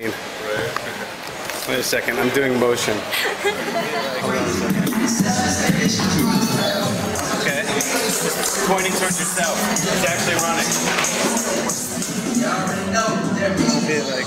Wait a second, I'm doing motion. Hold on a second. Okay. Pointing towards yourself. It's actually running. Okay, like.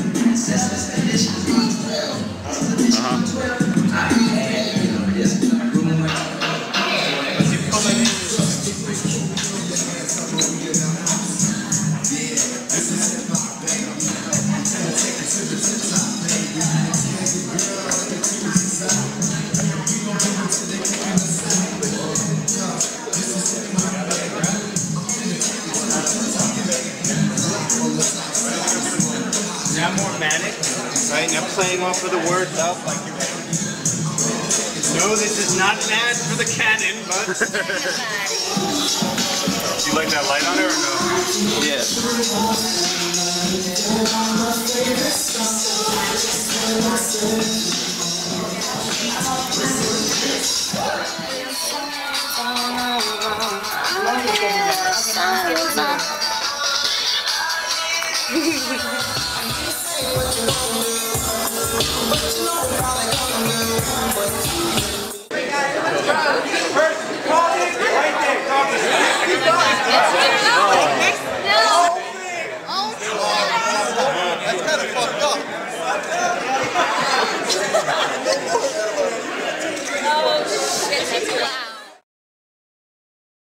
Now more manic, right? Now playing off of the words up like you're ready. No, this is not an ad for the cannon, but... You like that light on it or no? Yeah.